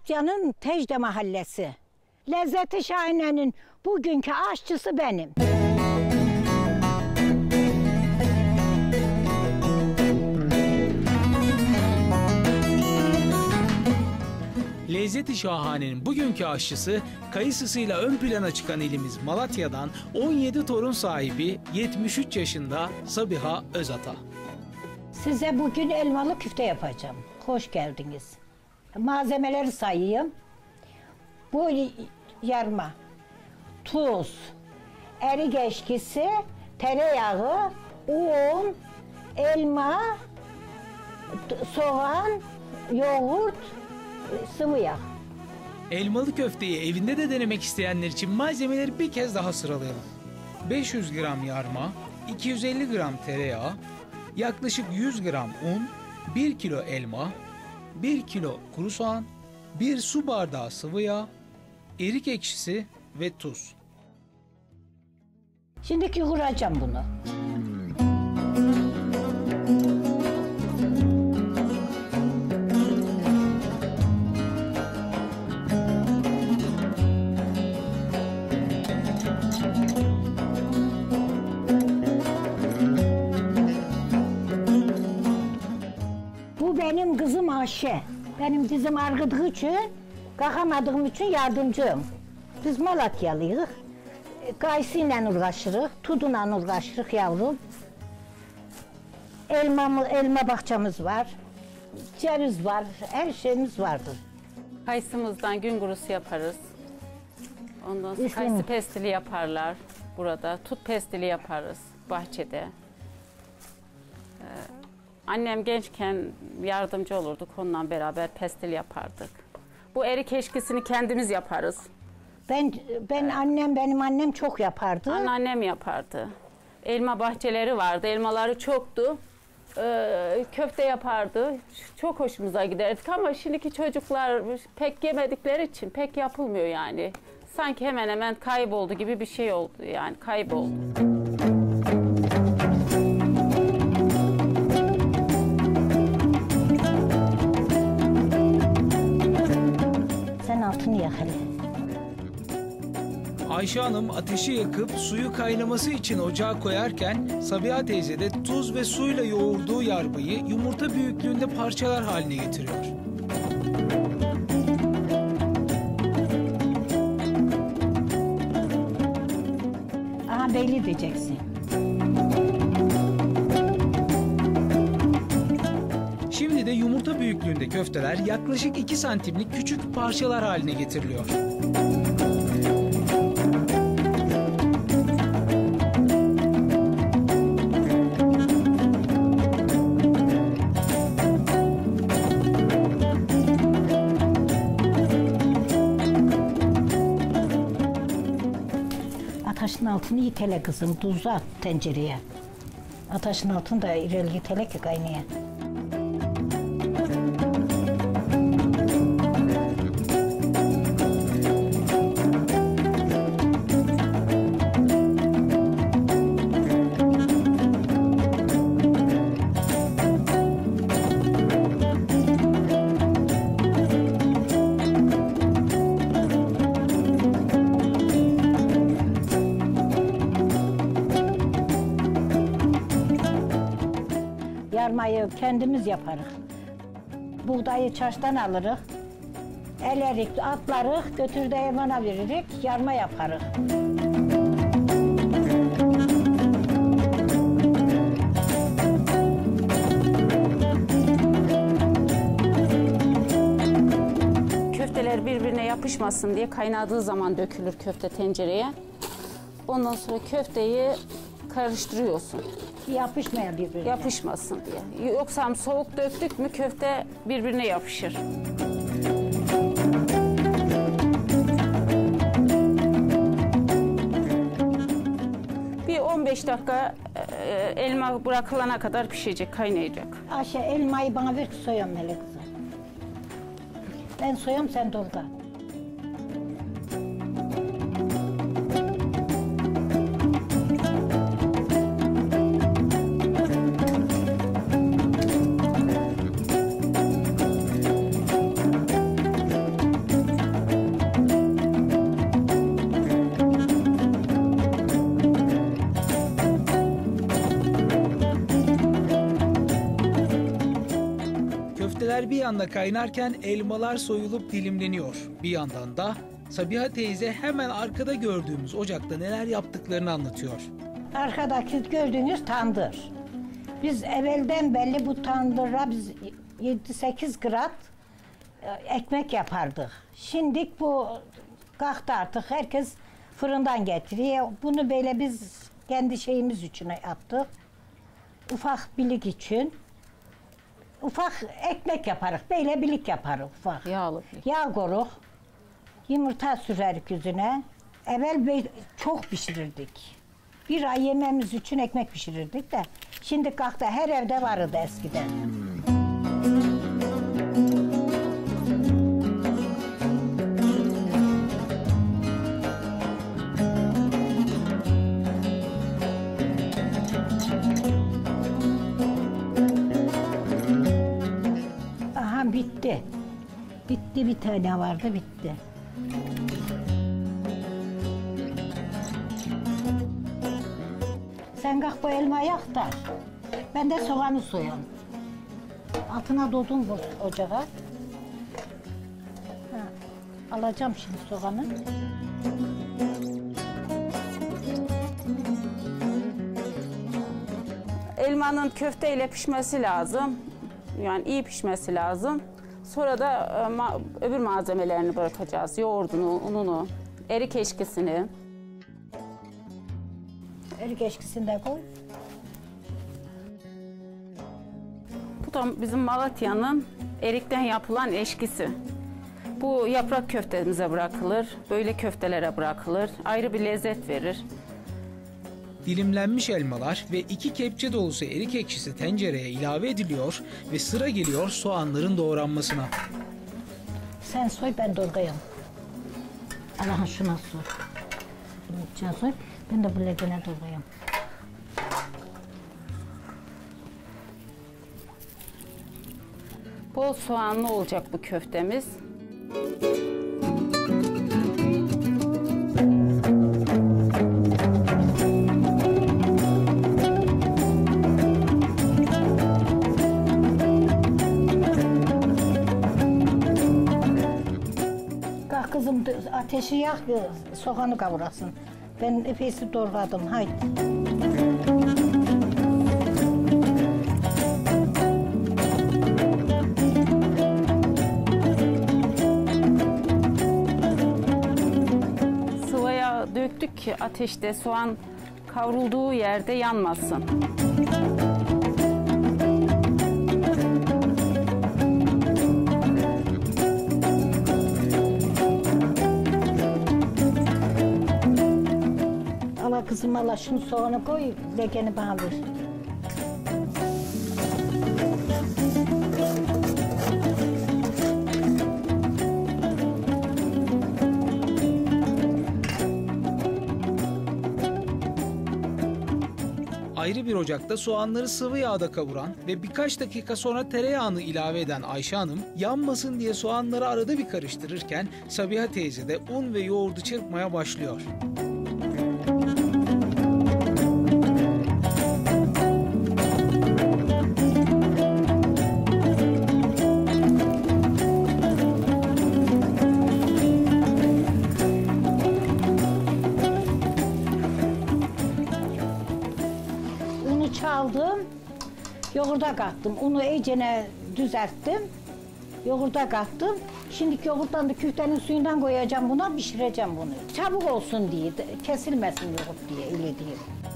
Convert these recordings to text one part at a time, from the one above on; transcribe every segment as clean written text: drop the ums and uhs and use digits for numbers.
Malatya'nın Tecde Mahallesi. Lezzeti Şahine'nin bugünkü aşçısı benim. Lezzeti Şahane'nin bugünkü aşçısı, kayısısıyla ön plana çıkan ilimiz Malatya'dan 17 torun sahibi 73 yaşında Sabiha Özata. Size bugün elmalı küfte yapacağım. Hoş geldiniz. Malzemeleri sayayım. Bu yarma, tuz, erik eşkisi, tereyağı, un, elma, soğan, yoğurt, sıvı yağ. Elmalı köfteyi evinde de denemek isteyenler için malzemeleri bir kez daha sıralayalım. 500 gram yarma, 250 gram tereyağı, yaklaşık 100 gram un, 1 kilo elma, 1 kilo kuru soğan, 1 su bardağı sıvı yağ, erik ekşisi ve tuz. Şimdi yoğuracağım bunu. Bu benim kızım Ayşe. Benim dizim ağrıdığı için, kalkamadığım için yardımcım. Biz Malatyalıyız. Kayısıyla uğraşırıq, tudunla uğraşırıq yavrum. Elma bahçemiz var, ceviz var, her şeyimiz vardır. Kayısımızdan gün kurusu yaparız. Ondan sonra kayısı pestili yaparlar burada. Tut pestili yaparız bahçede. Annem gençken yardımcı olurduk, onunla beraber pestil yapardık. Bu erik eşkisini kendimiz yaparız. Benim annem çok yapardı. Anneannem yapardı. Elma bahçeleri vardı, elmaları çoktu. Köfte yapardı. Çok hoşumuza giderdik ama şimdiki çocuklar pek yemedikleri için pek yapılmıyor yani. Sanki hemen hemen kayboldu gibi bir şey oldu yani, kayboldu. Sen altını yak hele. Ayşe Hanım ateşi yakıp suyu kaynaması için ocağa koyarken Sabiha teyze de tuz ve suyla yoğurduğu yarmayı yumurta büyüklüğünde parçalar haline getiriyor. Aha belli diyeceksin. Şimdi de yumurta büyüklüğünde köfteler yaklaşık 2 santimlik küçük parçalar haline getiriliyor. Ateşin altını yitele kızım, tuzu at tencereye. Ateşin altını da ileri yitele ki kaynaya. Yarmayı kendimiz yaparız. Buğdayı çarşıdan alırız. Elerik, atlarız, götür değirmana veririk, yarma yaparız. Köfteler birbirine yapışmasın diye kaynadığı zaman dökülür köfte tencereye. Ondan sonra köfteyi karıştırıyorsun. Yapışmayan birbirine. Yapışmasın diye. Yoksa soğuk döktük mü köfte birbirine yapışır. Bir 15 dakika elma bırakılana kadar pişecek, kaynayacak. Ayşe elmayı bana ver ki soyam hele kızım. Ben soyam sen dolda. köfteler bir yanda kaynarken elmalar soyulup dilimleniyor. Bir yandan da Sabiha teyze hemen arkada gördüğümüz ocakta neler yaptıklarını anlatıyor. Arkadaki gördüğünüz tandır. Biz evvelden belli bu tandıra biz 7-8 gram ekmek yapardık. Şimdi bu kalktı artık, herkes fırından getiriyor. Bunu böyle biz kendi şeyimiz için yaptık. Ufak bilik için. Ufak ekmek yaparız, böyle bilik yaparız ufak. Yağlı. Yağ koruk, yumurta sürerik yüzüne. Evvel çok pişirirdik. Bir ay yememiz için ekmek pişirirdik de. Şimdi kalktı, her evde vardı eskiden. Aha bitti. Bitti, bir tane vardı, bitti. Sen kalk bu elmayı yak da. Ben de soğanı soyayım. Altına dodun bu ocağa. Ha, alacağım şimdi soğanı. Elmanın köfteyle pişmesi lazım. Yani iyi pişmesi lazım. Sonra da öbür malzemelerini bırakacağız. Yoğurdunu, ununu, erik eşkisini. Erik eşkisini de koy. Bu da bizim Malatya'nın erikten yapılan eşkisi. Bu yaprak köftemize bırakılır, böyle köftelere bırakılır. Ayrı bir lezzet verir. Dilimlenmiş elmalar ve 2 kepçe dolusu erik ekşisi tencereye ilave ediliyor ve sıra geliyor soğanların doğranmasına. Sen soy, ben doğrayayım. Allah'ın şuna soy. Sen soy, ben de bu legene doğrayayım. Bol soğanlı olacak bu köftemiz. Kalk kızım, ateşi yak, soğanı kavurasın. Ben epeysi doğradım, haydi. Sıvaya döktük ki ateşte soğan kavrulduğu yerde yanmasın. Ala kızım, ala şunu soğanı koy, legeni bana ver. Ayrı bir ocakta soğanları sıvı yağda kavuran ve birkaç dakika sonra tereyağını ilave eden Ayşe Hanım, yanmasın diye soğanları arada bir karıştırırken Sabiha teyze de un ve yoğurdu çırpmaya başlıyor. Unu çaldım, yoğurda kattım. Unu iyicene düzelttim, yoğurda kattım. Şimdiki yoğurttan da küftenin suyundan koyacağım buna, pişireceğim bunu. Çabuk olsun diye, kesilmesin yoğurt diye, öyle diye.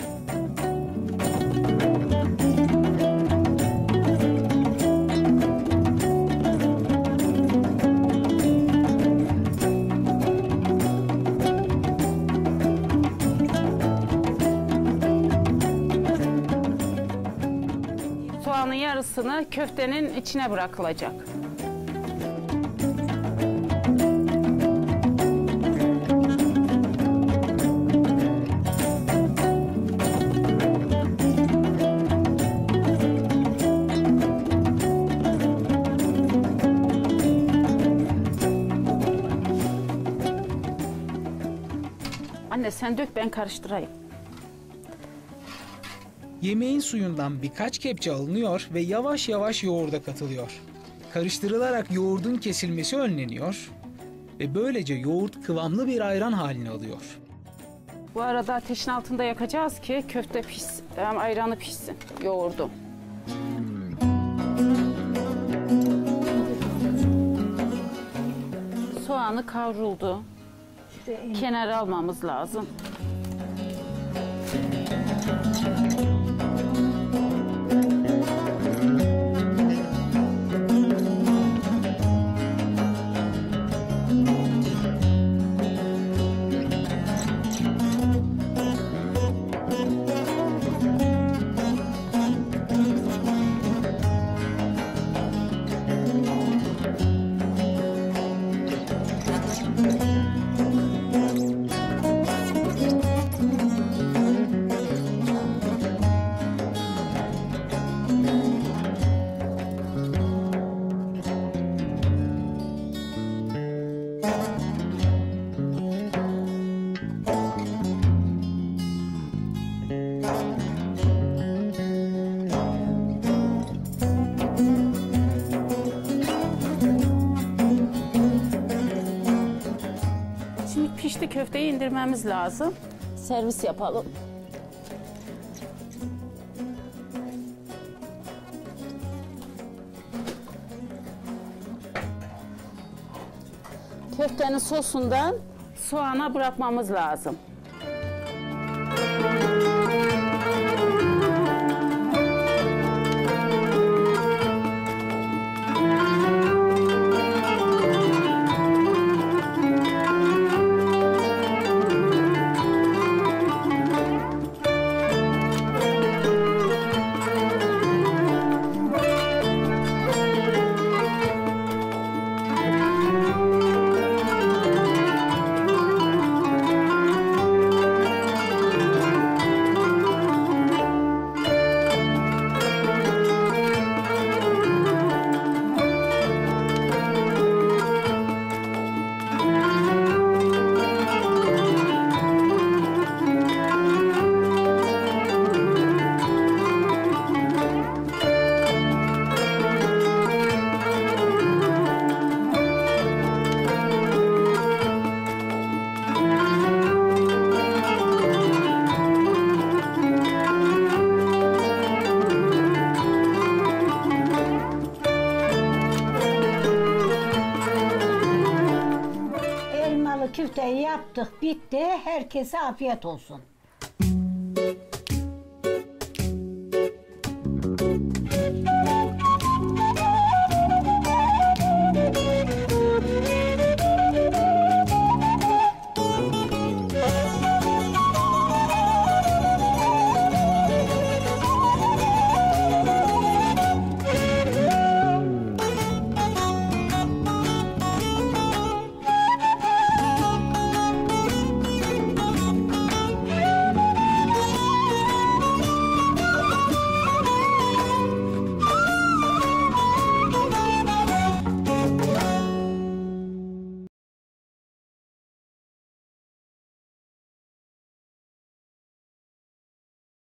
Soğanın yarısını köftenin içine bırakılacak. Anne sen dök, ben karıştırayım. Yemeğin suyundan birkaç kepçe alınıyor ve yavaş yavaş yoğurda katılıyor. karıştırılarak yoğurdun kesilmesi önleniyor ve böylece yoğurt kıvamlı bir ayran halini alıyor. Bu arada ateşin altında yakacağız ki köfte pişsin, ayranı pişsin, yoğurdu. Soğanı kavruldu. Kenara almamız lazım. Şimdi pişti, köfteyi indirmemiz lazım. Servis yapalım. Köftenin sosundan soğana bırakmamız lazım. Elmalı küfteyi yaptık, bitti. Herkese afiyet olsun.